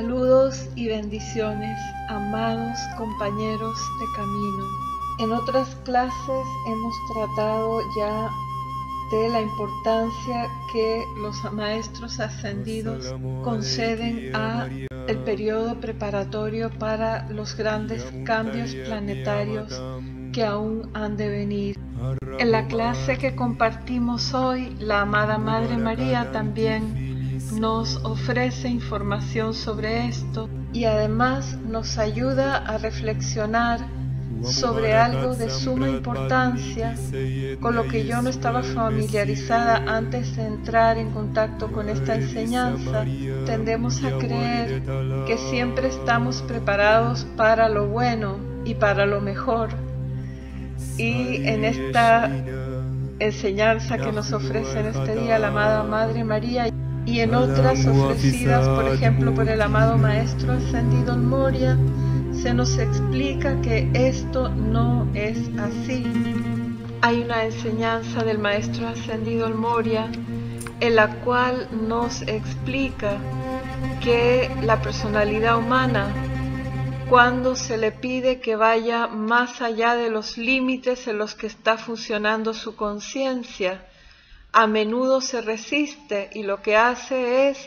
Saludos y bendiciones, amados compañeros de camino. En otras clases hemos tratado ya de la importancia que los maestros ascendidos conceden a el periodo preparatorio para los grandes cambios planetarios que aún han de venir. En la clase que compartimos hoy, la amada Madre María también nos ofrece información sobre esto y además nos ayuda a reflexionar sobre algo de suma importancia con lo que yo no estaba familiarizada antes de entrar en contacto con esta enseñanza. Tendemos a creer que siempre estamos preparados para lo bueno y para lo mejor, y en esta enseñanza que nos ofrece en este día la amada Madre María y en otras ofrecidas, por ejemplo, por el amado Maestro Ascendido en Moria, se nos explica que esto no es así. Hay una enseñanza del Maestro Ascendido en Moria en la cual nos explica que la personalidad humana, cuando se le pide que vaya más allá de los límites en los que está funcionando su conciencia, a menudo se resiste y lo que hace es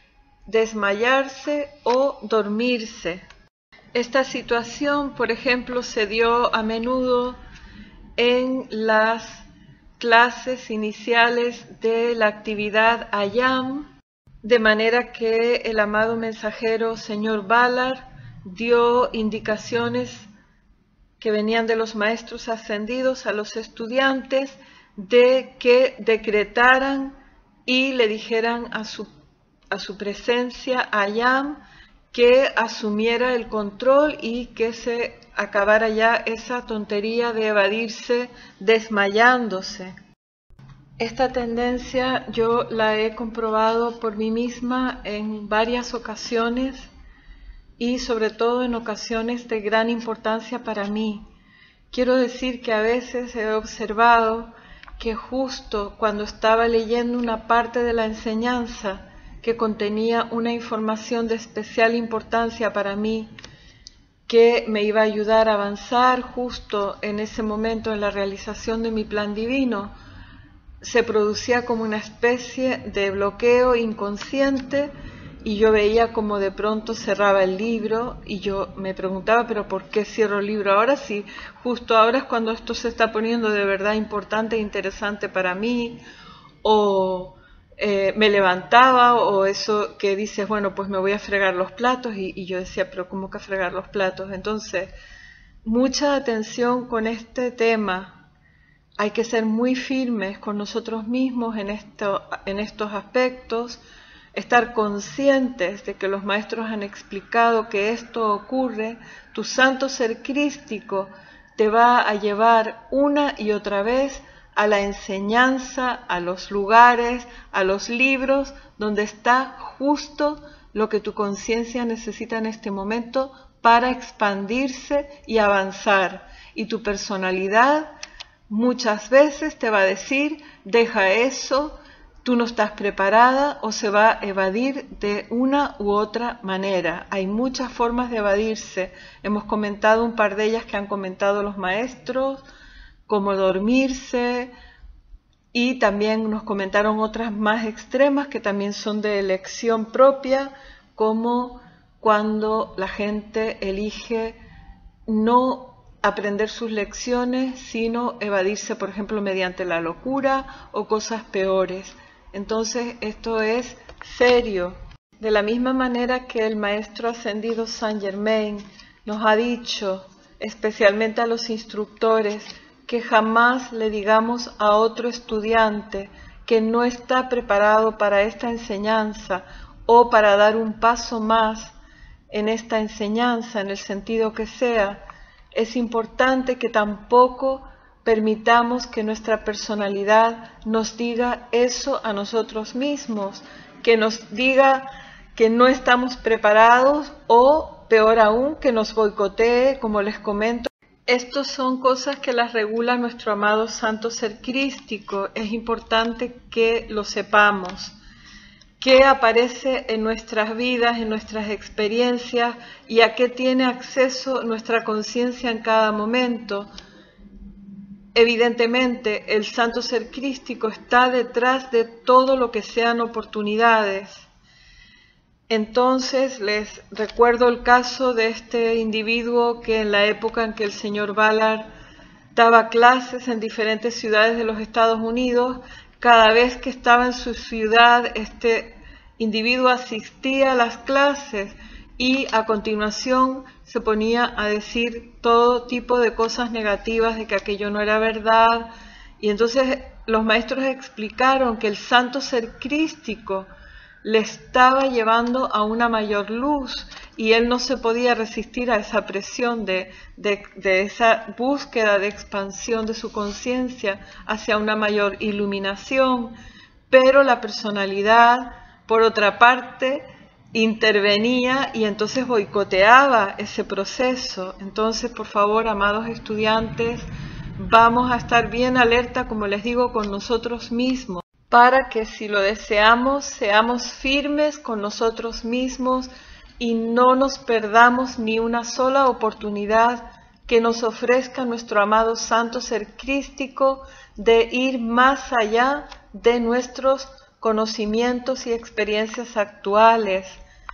desmayarse o dormirse. Esta situación, por ejemplo, se dio a menudo en las clases iniciales de la actividad Ayam, de manera que el amado mensajero señor Ballard dio indicaciones que venían de los maestros ascendidos a los estudiantes de que decretaran y le dijeran a su presencia Ayam que asumiera el control y que se acabara ya esa tontería de evadirse desmayándose. Esta tendencia yo la he comprobado por mí misma en varias ocasiones y sobre todo en ocasiones de gran importancia para mí. Quiero decir que a veces he observado que justo cuando estaba leyendo una parte de la enseñanza que contenía una información de especial importancia para mí, que me iba a ayudar a avanzar justo en ese momento en la realización de mi plan divino, se producía como una especie de bloqueo inconsciente y yo veía como de pronto cerraba el libro y yo me preguntaba, pero ¿por qué cierro el libro ahora? Si justo ahora es cuando esto se está poniendo de verdad importante e interesante para mí, o me levantaba, o eso que dices, bueno, pues me voy a fregar los platos, y yo decía, pero ¿cómo que a fregar los platos? Entonces, mucha atención con este tema. Hay que ser muy firmes con nosotros mismos en estos aspectos, estar conscientes de que los maestros han explicado que esto ocurre. Tu santo ser crístico te va a llevar una y otra vez a la enseñanza, a los lugares, a los libros, donde está justo lo que tu conciencia necesita en este momento para expandirse y avanzar. Y tu personalidad muchas veces te va a decir, deja eso, tú no estás preparada, o se va a evadir de una u otra manera. Hay muchas formas de evadirse. Hemos comentado un par de ellas que han comentado los maestros, como dormirse, y también nos comentaron otras más extremas que también son de elección propia, como cuando la gente elige no aprender sus lecciones, sino evadirse, por ejemplo, mediante la locura o cosas peores. Entonces, esto es serio. De la misma manera que el Maestro Ascendido Saint Germain nos ha dicho, especialmente a los instructores, que jamás le digamos a otro estudiante que no está preparado para esta enseñanza o para dar un paso más en esta enseñanza, en el sentido que sea. Es importante que tampoco permitamos que nuestra personalidad nos diga eso a nosotros mismos, que nos diga que no estamos preparados o, peor aún, que nos boicotee, como les comento. Estas son cosas que las regula nuestro amado Santo Ser Crístico. Es importante que lo sepamos, qué aparece en nuestras vidas, en nuestras experiencias y a qué tiene acceso nuestra conciencia en cada momento. Evidentemente, el santo ser crístico está detrás de todo lo que sean oportunidades. Entonces, les recuerdo el caso de este individuo que en la época en que el señor Ballard daba clases en diferentes ciudades de los Estados Unidos, cada vez que estaba en su ciudad, este individuo asistía a las clases y a continuación se ponía a decir todo tipo de cosas negativas, de que aquello no era verdad. Y entonces los maestros explicaron que el santo ser crístico le estaba llevando a una mayor luz y él no se podía resistir a esa presión de esa búsqueda de expansión de su conciencia hacia una mayor iluminación. Pero la personalidad, por otra parte, intervenía y entonces boicoteaba ese proceso. Entonces, por favor, amados estudiantes, vamos a estar bien alerta, como les digo, con nosotros mismos, para que si lo deseamos, seamos firmes con nosotros mismos y no nos perdamos ni una sola oportunidad que nos ofrezca nuestro amado santo ser crístico de ir más allá de nuestros conocimientos y experiencias actuales,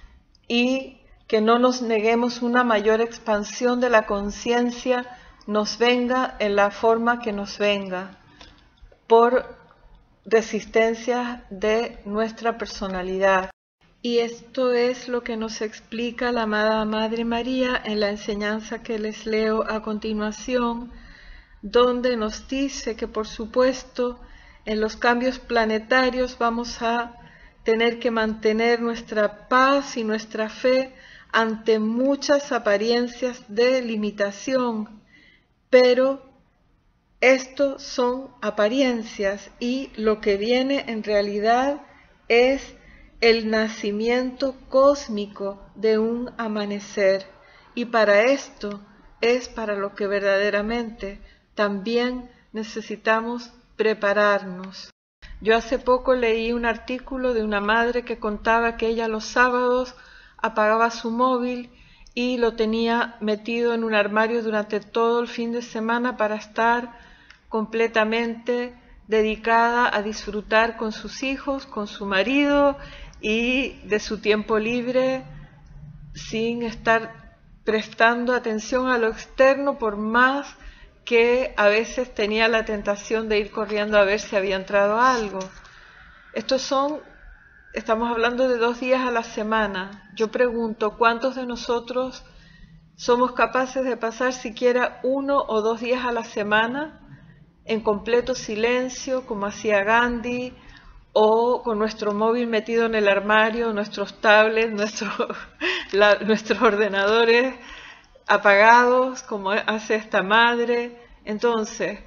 y que no nos neguemos una mayor expansión de la conciencia, nos venga en la forma que nos venga, por resistencia de nuestra personalidad. Y esto es lo que nos explica la amada Madre María en la enseñanza que les leo a continuación, donde nos dice que, por supuesto, en los cambios planetarios vamos a tener que mantener nuestra paz y nuestra fe ante muchas apariencias de limitación, pero esto son apariencias y lo que viene en realidad es el nacimiento cósmico de un amanecer, y para esto es para lo que verdaderamente también necesitamos prepararnos. Yo hace poco leí un artículo de una madre que contaba que ella los sábados apagaba su móvil y lo tenía metido en un armario durante todo el fin de semana para estar completamente dedicada a disfrutar con sus hijos, con su marido y de su tiempo libre, sin estar prestando atención a lo externo, por más que a veces tenía la tentación de ir corriendo a ver si había entrado algo. Estamos hablando de 2 días a la semana. Yo pregunto, ¿cuántos de nosotros somos capaces de pasar siquiera 1 o 2 días a la semana en completo silencio, como hacía Gandhi, o con nuestro móvil metido en el armario, nuestros tablets, nuestros ordenadores apagados, como hace esta madre? Entonces,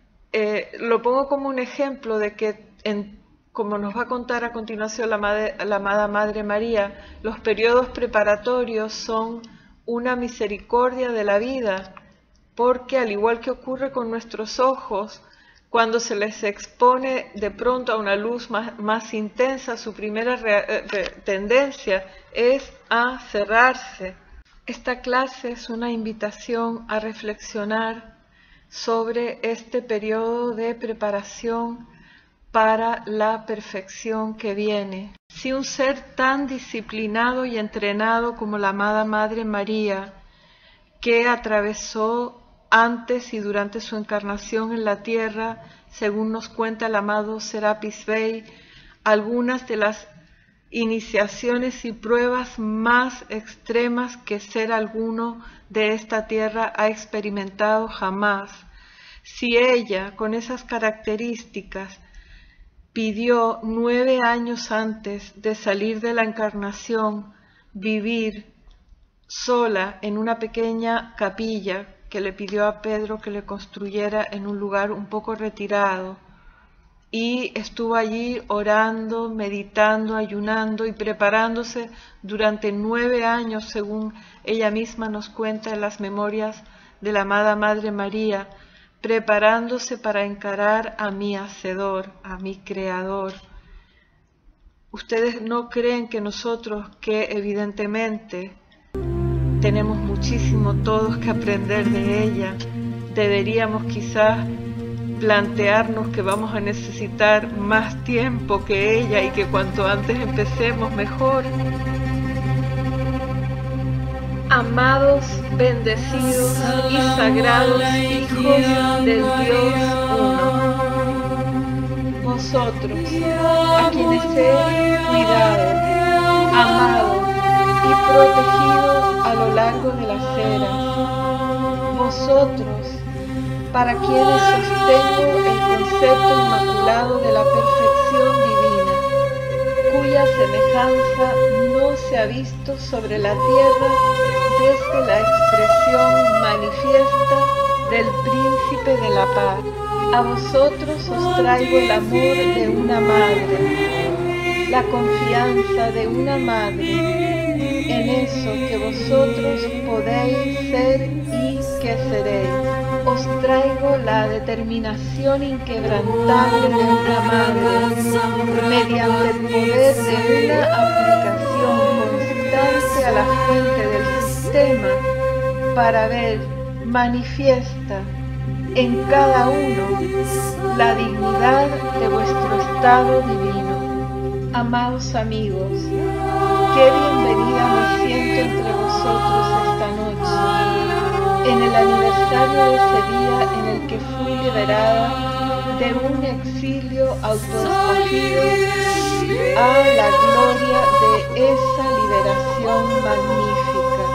lo pongo como un ejemplo de que, como nos va a contar a continuación la amada Madre María, los periodos preparatorios son una misericordia de la vida, porque al igual que ocurre con nuestros ojos, cuando se les expone de pronto a una luz más intensa, su primera tendencia es a cerrarse. Esta clase es una invitación a reflexionar sobre este periodo de preparación para la perfección que viene. Si un ser tan disciplinado y entrenado como la amada Madre María, que atravesó antes y durante su encarnación en la tierra, según nos cuenta el amado Serapis Bey, algunas de las iniciaciones y pruebas más extremas que ser alguno de esta tierra ha experimentado jamás. Si ella, con esas características, pidió 9 años antes de salir de la encarnación vivir sola en una pequeña capilla que le pidió a Pedro que le construyera en un lugar un poco retirado, y estuvo allí orando, meditando, ayunando y preparándose durante 9 años, según ella misma nos cuenta en las memorias de la amada Madre María, preparándose para encarar a mi Hacedor, a mi Creador. ¿Ustedes no creen que nosotros, que evidentemente tenemos muchísimo todos que aprender de ella, deberíamos quizás plantearnos que vamos a necesitar más tiempo que ella y que cuanto antes empecemos mejor? Amados, bendecidos y sagrados hijos del Dios Uno, vosotros, a quienes he cuidado, amado y protegido a lo largo de las eras, vosotros, para quienes sostengo el concepto inmaculado de la perfección divina, cuya semejanza no se ha visto sobre la tierra desde la expresión manifiesta del Príncipe de la Paz. A vosotros os traigo el amor de una madre, la confianza de una madre en eso que vosotros podéis ser y que seréis. Os traigo la determinación inquebrantable de una madre, mediante el poder de una aplicación constante a la fuente del sistema, para ver manifiesta en cada uno la dignidad de vuestro estado divino. Amados amigos, qué bienvenida me siento entre vosotros esta noche, en el aniversario de ese día en el que fui liberada de un exilio autoescogido a la gloria de esa liberación magnífica.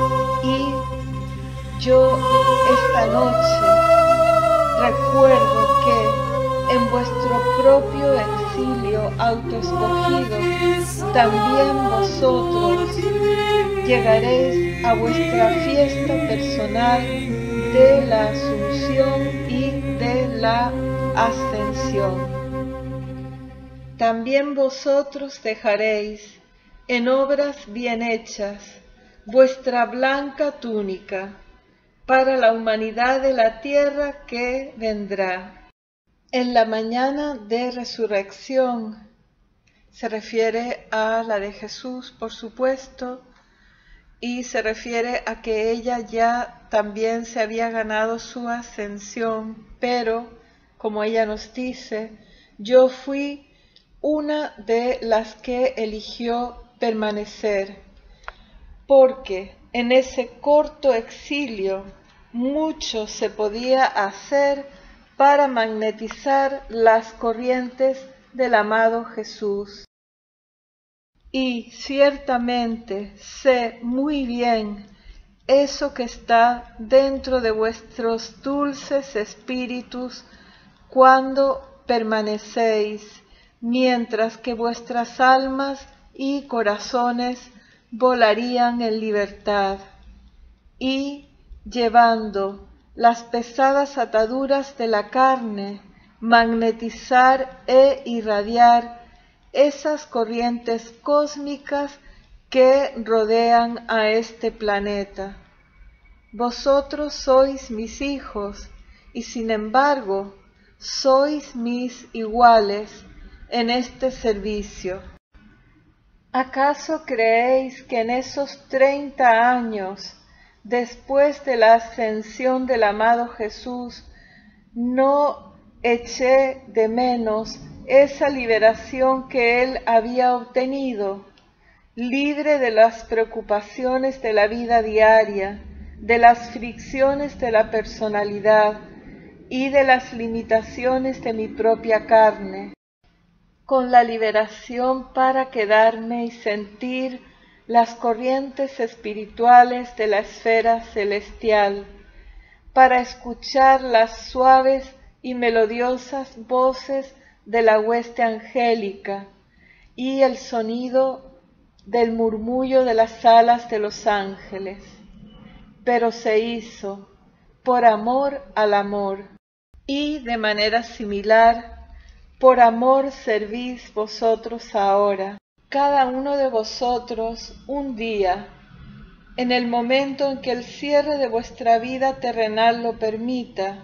Y yo esta noche recuerdo que en vuestro propio exilio autoescogido también vosotros llegaréis a vuestra fiesta personal de la Asunción y de la Ascensión. También vosotros dejaréis en obras bien hechas vuestra blanca túnica para la humanidad de la tierra que vendrá. En la mañana de resurrección, se refiere a la de Jesús, por supuesto, y se refiere a que ella ya también se había ganado su ascensión, pero, como ella nos dice, yo fui una de las que eligió permanecer, porque en ese corto exilio mucho se podía hacer para magnetizar las corrientes del amado Jesús. Y ciertamente sé muy bien eso que está dentro de vuestros dulces espíritus cuando permanecéis, mientras que vuestras almas y corazones volarían en libertad, y llevando las pesadas ataduras de la carne, magnetizar e irradiar esas corrientes cósmicas que rodean a este planeta. Vosotros sois mis hijos y sin embargo sois mis iguales en este servicio. ¿Acaso creéis que en esos 30 años después de la ascensión del amado Jesús no eché de menos esa liberación que él había obtenido, libre de las preocupaciones de la vida diaria, de las fricciones de la personalidad y de las limitaciones de mi propia carne, con la liberación para quedarme y sentir las corrientes espirituales de la esfera celestial, para escuchar las suaves y melodiosas voces de la hueste angélica y el sonido del murmullo de las alas de los ángeles. Pero se hizo por amor al amor, y de manera similar, por amor servís vosotros ahora, cada uno de vosotros un día, en el momento en que el cierre de vuestra vida terrenal lo permita.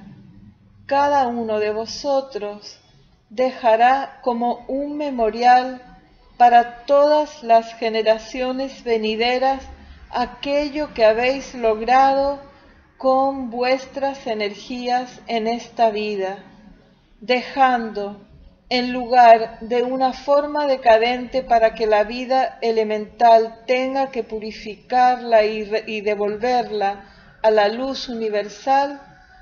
Cada uno de vosotros dejará como un memorial para todas las generaciones venideras aquello que habéis logrado con vuestras energías en esta vida, dejando en lugar de una forma decadente para que la vida elemental tenga que purificarla y devolverla a la luz universal,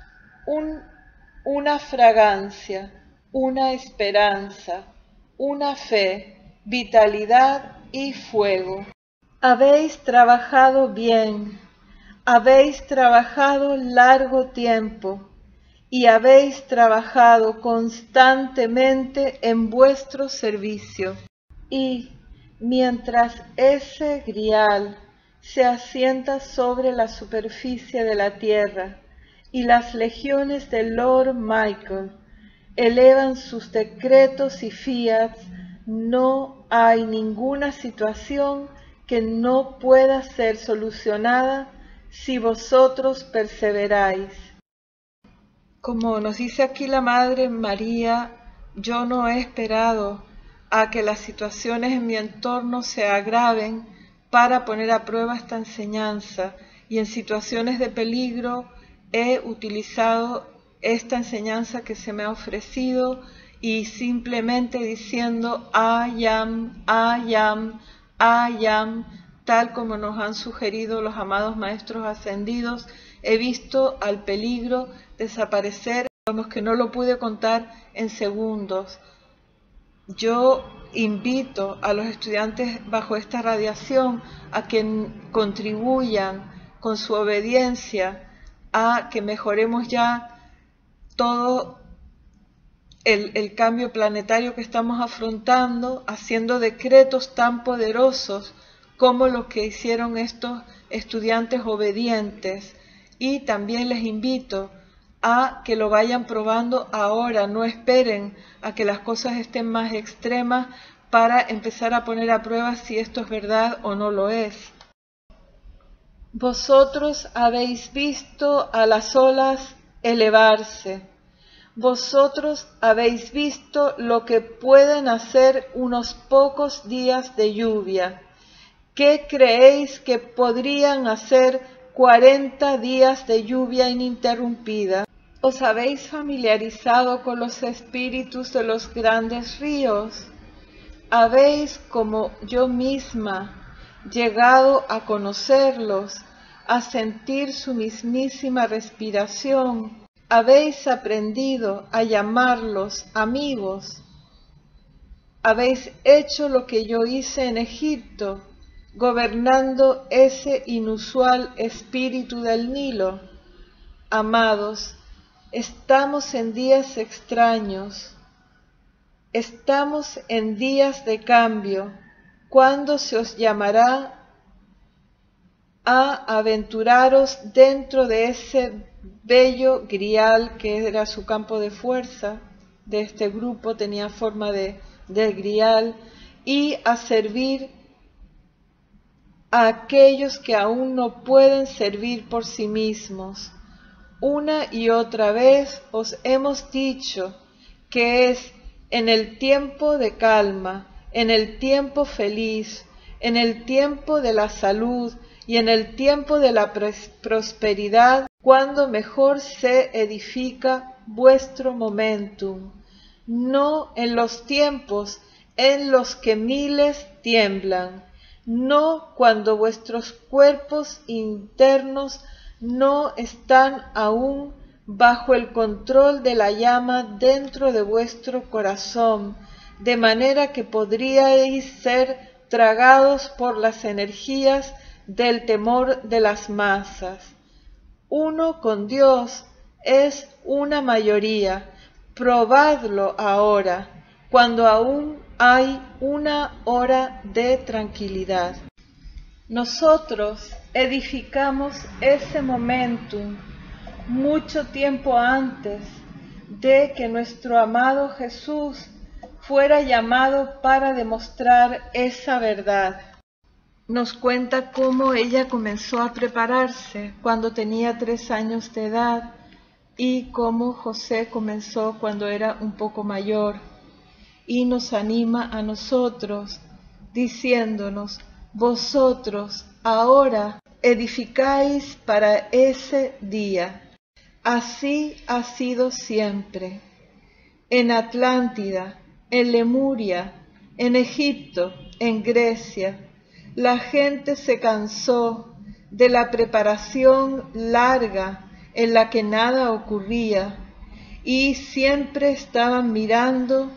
una fragancia, una esperanza, una fe, vitalidad y fuego. Habéis trabajado bien, habéis trabajado largo tiempo y habéis trabajado constantemente en vuestro servicio. Y mientras ese grial se asienta sobre la superficie de la tierra y las legiones de Lord Michael elevan sus decretos y fiats, no hay ninguna situación que no pueda ser solucionada si vosotros perseveráis. Como nos dice aquí la Madre María, yo no he esperado a que las situaciones en mi entorno se agraven para poner a prueba esta enseñanza, y en situaciones de peligro he utilizado esta enseñanza que se me ha ofrecido y simplemente diciendo I am, tal como nos han sugerido los amados maestros ascendidos, he visto al peligro desaparecer, como que no lo pude contar en segundos. Yo invito a los estudiantes bajo esta radiación a que contribuyan con su obediencia a que mejoremos ya todo el cambio planetario que estamos afrontando, haciendo decretos tan poderosos como los que hicieron estos estudiantes obedientes. Y también les invito a que lo vayan probando ahora, no esperen a que las cosas estén más extremas para empezar a poner a prueba si esto es verdad o no lo es. Vosotros habéis visto a las olas elevarse. Vosotros habéis visto lo que pueden hacer unos pocos días de lluvia. ¿Qué creéis que podrían hacer 40 días de lluvia ininterrumpida? ¿Os habéis familiarizado con los espíritus de los grandes ríos? ¿Habéis, como yo misma, llegado a conocerlos, a sentir su mismísima respiración? ¿Habéis aprendido a llamarlos amigos? ¿Habéis hecho lo que yo hice en Egipto, gobernando ese inusual espíritu del Nilo? Amados, estamos en días extraños, estamos en días de cambio, cuando se os llamará a aventuraros dentro de ese bello grial que era su campo de fuerza de este grupo, tenía forma de grial, y a servir a aquellos que aún no pueden servir por sí mismos. Una y otra vez os hemos dicho que es en el tiempo de calma, en el tiempo feliz, en el tiempo de la salud y en el tiempo de la prosperidad cuando mejor se edifica vuestro momentum, no en los tiempos en los que miles tiemblan, no cuando vuestros cuerpos internos no están aún bajo el control de la llama dentro de vuestro corazón, de manera que podríais ser tragados por las energías del temor de las masas. Uno con Dios es una mayoría. Probadlo ahora, cuando aún hay una hora de tranquilidad. Nosotros edificamos ese momentum mucho tiempo antes de que nuestro amado Jesús fuera llamado para demostrar esa verdad. Nos cuenta cómo ella comenzó a prepararse cuando tenía 3 años de edad y cómo José comenzó cuando era un poco mayor, y nos anima a nosotros diciéndonos: vosotros ahora edificáis para ese día. Así ha sido siempre. En Atlántida, en Lemuria, en Egipto, en Grecia, la gente se cansó de la preparación larga en la que nada ocurría y siempre estaban mirando,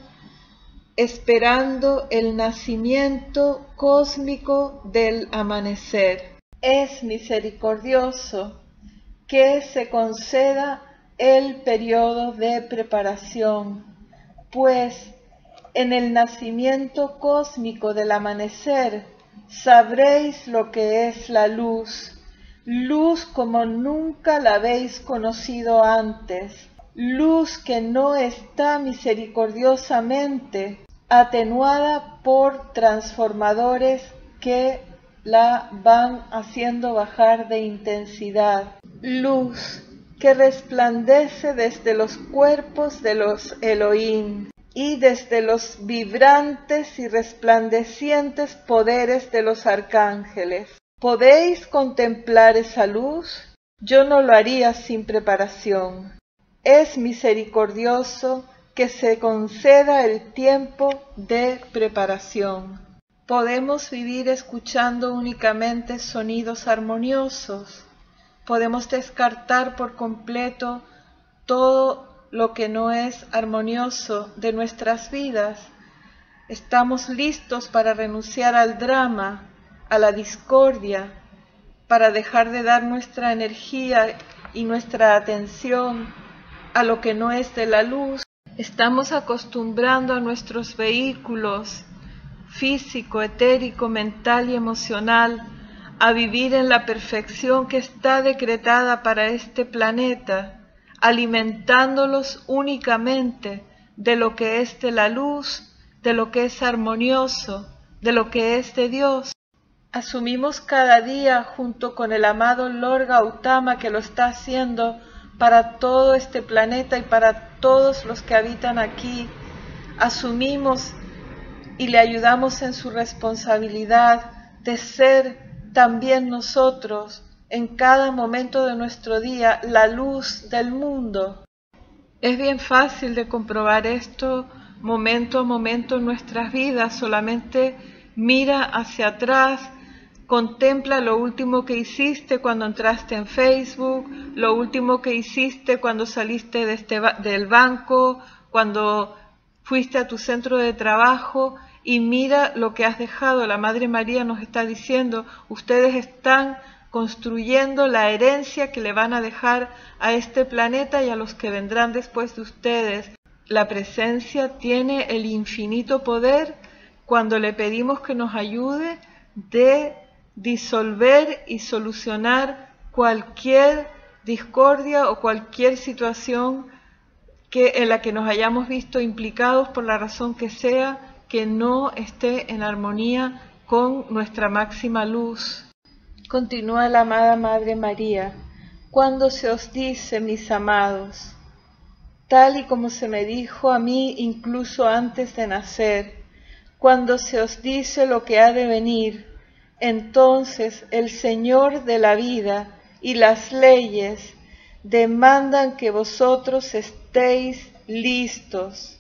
esperando el nacimiento cósmico del amanecer. Es misericordioso que se conceda el periodo de preparación, pues en el nacimiento cósmico del amanecer sabréis lo que es la luz, luz como nunca la habéis conocido antes, luz que no está misericordiosamente atenuada por transformadores que la van haciendo bajar de intensidad, luz que resplandece desde los cuerpos de los Elohim y desde los vibrantes y resplandecientes poderes de los arcángeles. ¿Podéis contemplar esa luz? Yo no lo haría sin preparación. Es misericordioso que se conceda el tiempo de preparación. Podemos vivir escuchando únicamente sonidos armoniosos. Podemos descartar por completo todo lo que no es armonioso de nuestras vidas. Estamos listos para renunciar al drama, a la discordia, para dejar de dar nuestra energía y nuestra atención a lo que no es de la luz. Estamos acostumbrando a nuestros vehículos físico, etérico, mental y emocional a vivir en la perfección que está decretada para este planeta, alimentándolos únicamente de lo que es de la luz, de lo que es armonioso, de lo que es de Dios. Asumimos cada día, junto con el amado Lord Gautama, que lo está haciendo para todo este planeta y para todos los que habitan aquí, asumimos y le ayudamos en su responsabilidad de ser también nosotros, en cada momento de nuestro día, la luz del mundo. Es bien fácil de comprobar esto momento a momento en nuestras vidas. Solamente mira hacia atrás, contempla lo último que hiciste cuando entraste en Facebook, lo último que hiciste cuando saliste del banco, cuando fuiste a tu centro de trabajo, y mira lo que has dejado. La Madre María nos está diciendo: ustedes están construyendo la herencia que le van a dejar a este planeta y a los que vendrán después de ustedes. La presencia tiene el infinito poder, cuando le pedimos que nos ayude, de disolver y solucionar cualquier discordia o cualquier situación en la que nos hayamos visto implicados, por la razón que sea, que no esté en armonía con nuestra máxima luz. Continúa la amada Madre María: cuando se os dice, mis amados, tal y como se me dijo a mí incluso antes de nacer, cuando se os dice lo que ha de venir, entonces el Señor de la vida y las leyes demandan que vosotros estéis listos.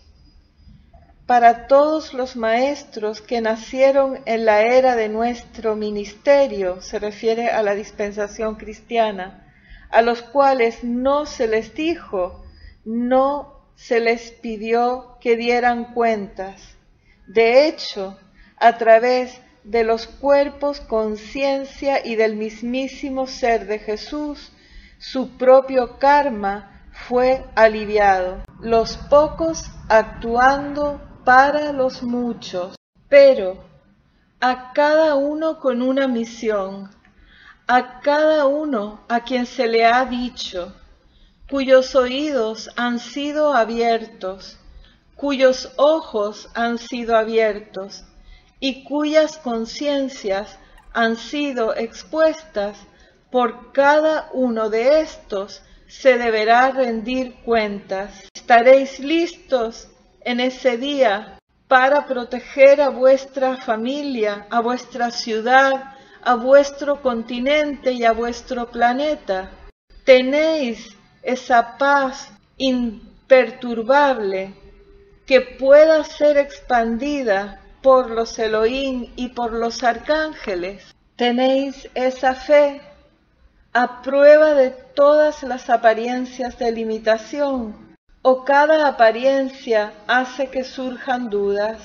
Para todos los maestros que nacieron en la era de nuestro ministerio, se refiere a la dispensación cristiana, a los cuales no se les dijo, no se les pidió que dieran cuentas. De hecho, a través de los cuerpos, conciencia y del mismísimo ser de Jesús, su propio karma fue aliviado, los pocos actuando para los muchos, pero a cada uno con una misión, a cada uno a quien se le ha dicho, cuyos oídos han sido abiertos, cuyos ojos han sido abiertos y cuyas conciencias han sido expuestas. Por cada uno de estos se deberá rendir cuentas. ¿Estaréis listos en ese día? para proteger a vuestra familia, a vuestra ciudad, a vuestro continente y a vuestro planeta. Tenéis esa paz imperturbable que pueda ser expandida por los Elohim y por los arcángeles. Tenéis esa fe a prueba de todas las apariencias de limitación, o cada apariencia hace que surjan dudas.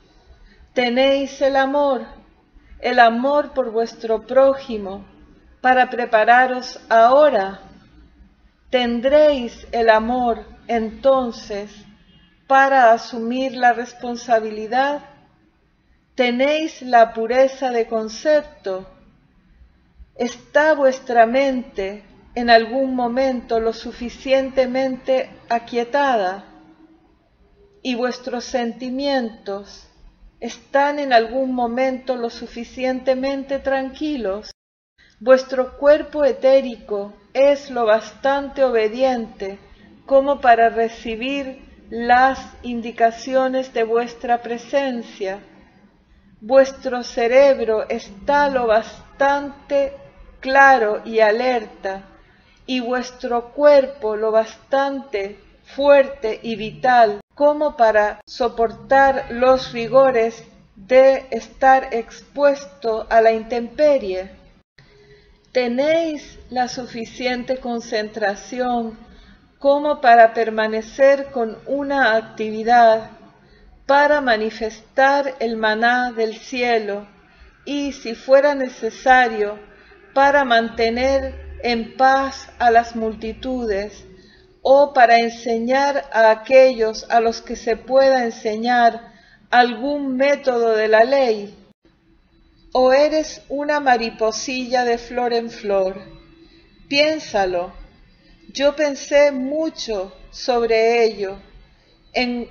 Tenéis el amor por vuestro prójimo, para prepararos ahora. Tendréis el amor entonces para asumir la responsabilidad. Tenéis la pureza de concepto. ¿Está vuestra mente en algún momento lo suficientemente aquietada? ¿Y vuestros sentimientos están en algún momento lo suficientemente tranquilos? Vuestro cuerpo etérico es lo bastante obediente como para recibir las indicaciones de vuestra presencia. Vuestro cerebro está lo bastante claro y alerta, y vuestro cuerpo lo bastante fuerte y vital como para soportar los rigores de estar expuesto a la intemperie. Tenéis la suficiente concentración como para permanecer con una actividad, para manifestar el maná del cielo y, si fuera necesario, para mantener en paz a las multitudes, o para enseñar a aquellos a los que se pueda enseñar algún método de la ley. ¿O eres una mariposilla de flor en flor? Piénsalo. Yo pensé mucho sobre ello, en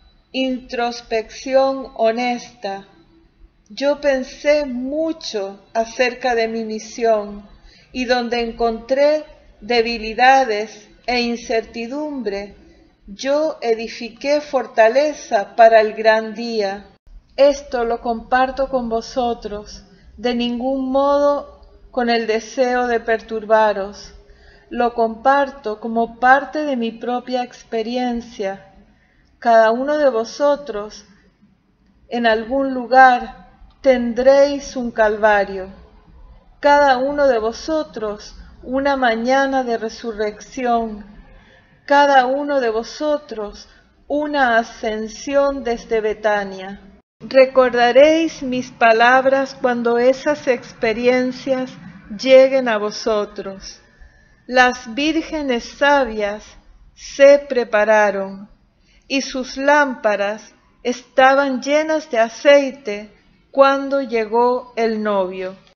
introspección honesta. Yo pensé mucho acerca de mi misión, y donde encontré debilidades e incertidumbre, yo edifiqué fortaleza para el gran día. Esto lo comparto con vosotros, de ningún modo con el deseo de perturbaros. Lo comparto como parte de mi propia experiencia. Cada uno de vosotros, en algún lugar, tendréis un calvario. Cada uno de vosotros, una mañana de resurrección. Cada uno de vosotros, una ascensión desde Betania. Recordaréis mis palabras cuando esas experiencias lleguen a vosotros. Las vírgenes sabias se prepararon y sus lámparas estaban llenas de aceite cuando llegó el novio.